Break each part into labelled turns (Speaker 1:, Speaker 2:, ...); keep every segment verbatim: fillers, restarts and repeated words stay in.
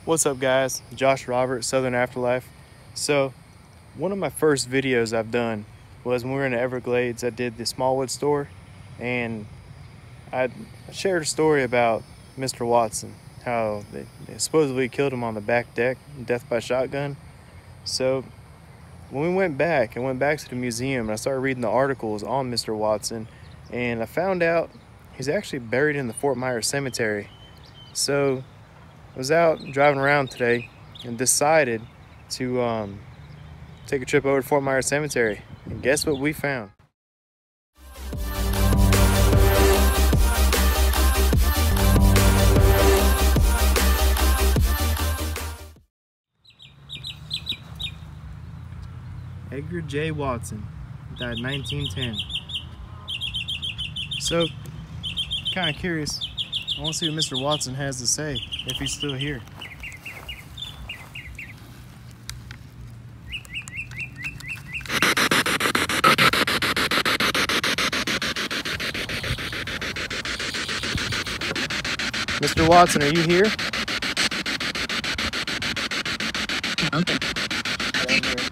Speaker 1: What's up, guys? Josh Robert, Southern Afterlife. So, one of my first videos I've done was when we were in the Everglades. I did the Smallwood store, and I shared a story about Mister Watson, how they, they supposedly killed him on the back deck, death by shotgun. So, when we went back, I went back to the museum and I started reading the articles on Mister Watson, and I found out he's actually buried in the Fort Myers Cemetery. So, I was out driving around today and decided to um, take a trip over to Fort Myers Cemetery. And guess what we found? Edgar J. Watson died in nineteen ten. So, kind of curious. I want to see what Mister Watson has to say, if he's still here. Mister Watson, are you here?
Speaker 2: Okay.
Speaker 1: I'm here.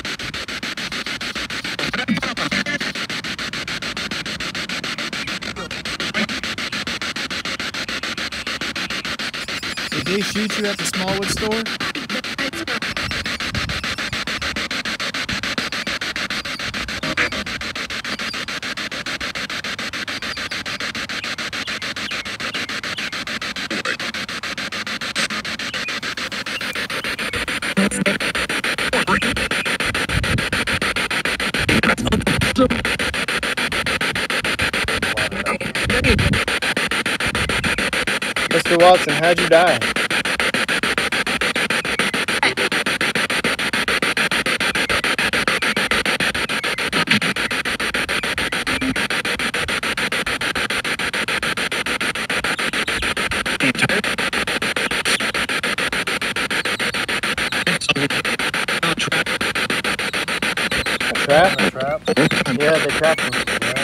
Speaker 1: Did they shoot you at the Smallwood store? Mister Watson, how'd you die? A trap? A trap? Yeah, they trapped him. Yeah.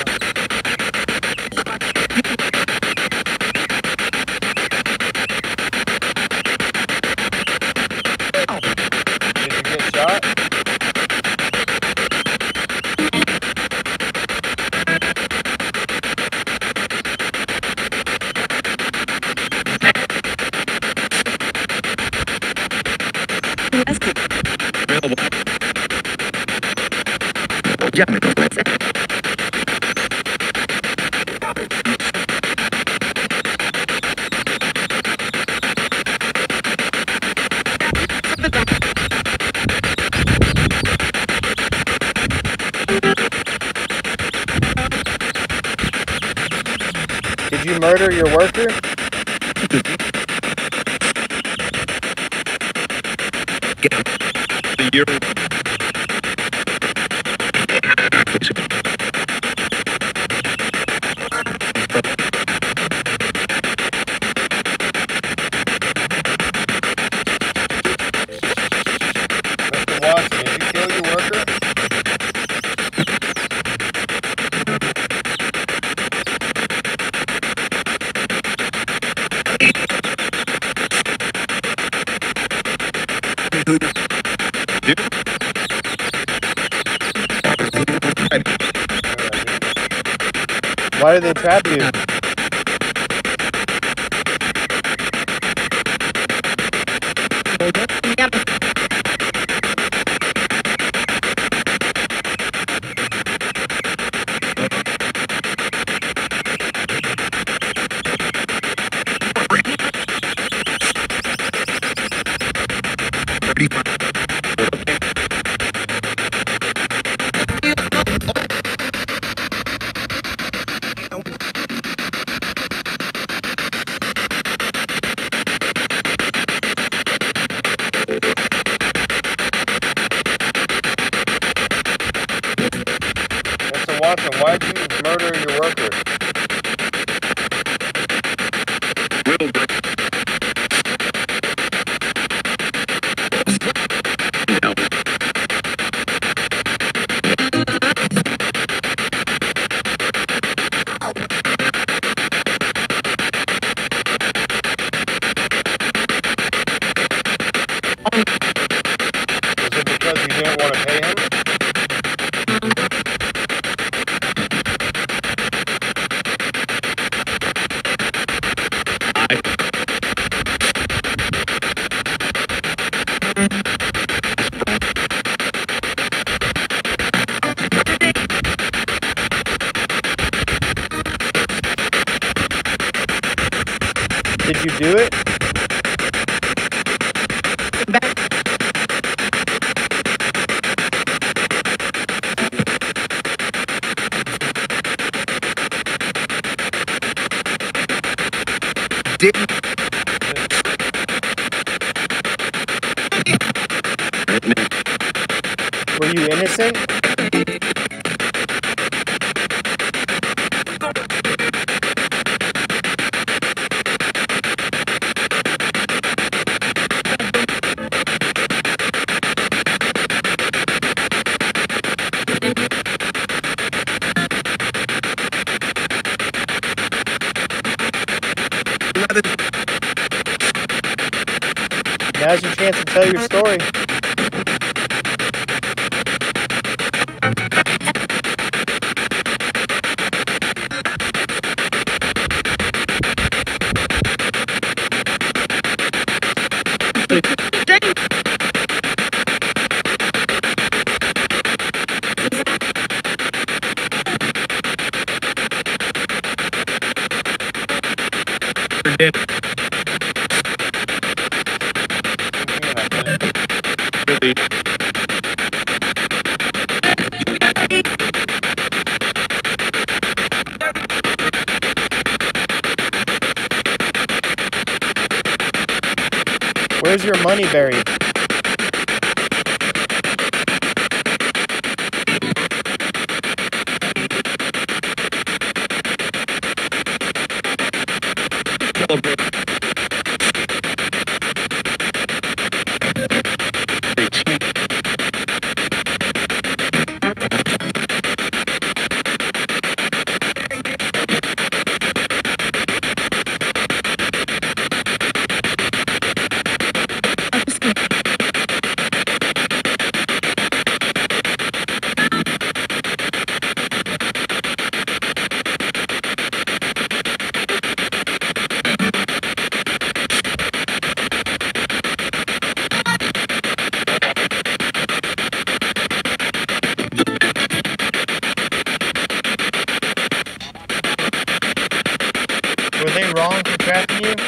Speaker 1: Did you get shot? Did you murder your worker? Mister Watson, did you kill your worker? Why did they trap you? Mister Watson, why did you murder your worker? you do it?
Speaker 3: Didn't.
Speaker 1: Were you innocent? Now's your chance to tell your story. Where's your money buried? Were they wrong for trapping you?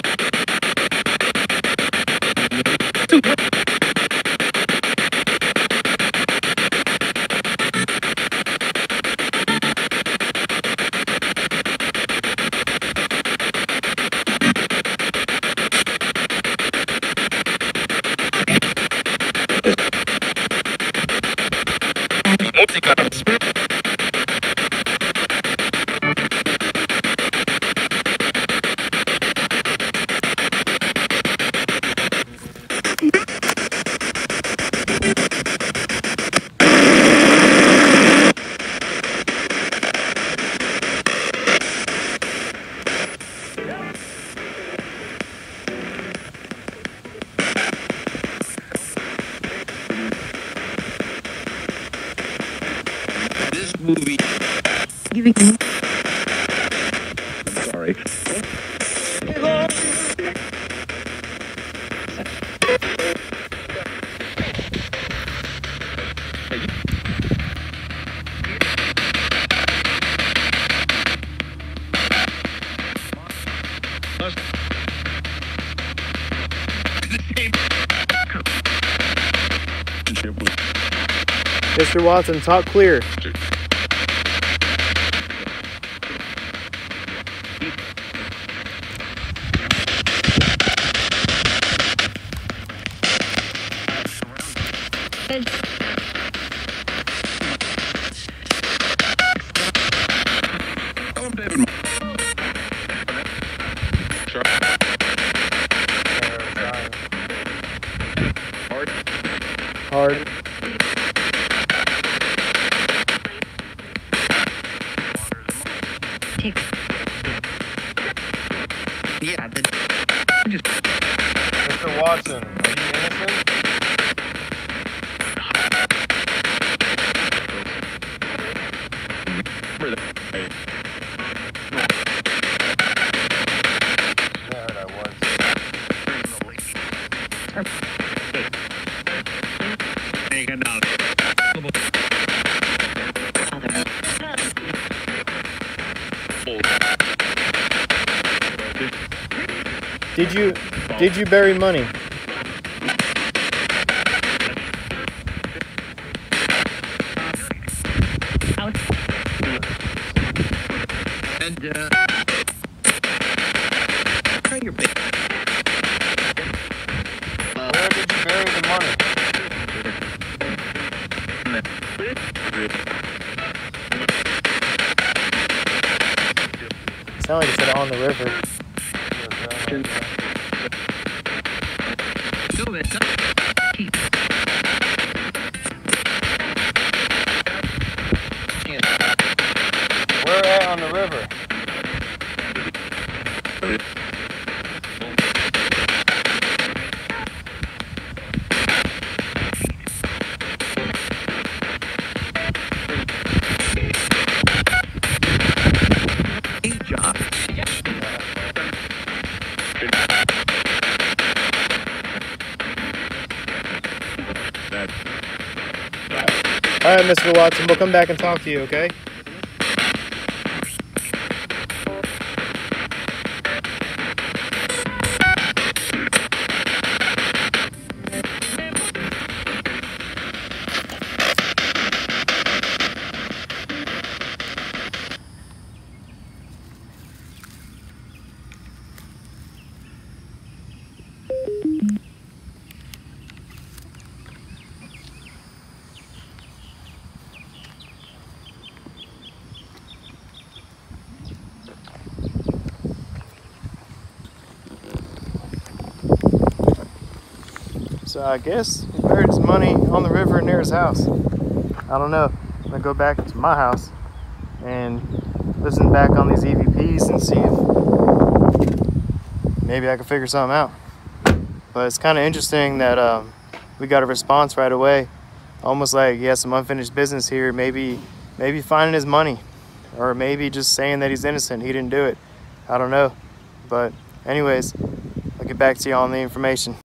Speaker 3: This movie.
Speaker 2: Giving.
Speaker 3: Sorry.
Speaker 1: Mister Watson, talk clear. Hard.
Speaker 3: Yeah.
Speaker 1: Mister Watson, are you innocent? Yeah, I was. Did you did you bury money?
Speaker 3: And, uh, try your best.
Speaker 1: Where did you bury the money? It sounded like it said on the river. Where at on the river?
Speaker 3: Hey, John.
Speaker 1: All right, Mister Watson, we'll come back and talk to you, okay? So I guess he buried his money on the river near his house. I don't know. I'm gonna go back to my house and listen back on these E V Ps and see if maybe I can figure something out. But it's kind of interesting that um, we got a response right away, almost like he has some unfinished business here. Maybe, maybe finding his money, or maybe just saying that he's innocent. He didn't do it. I don't know. But anyways, I'll get back to you on the information.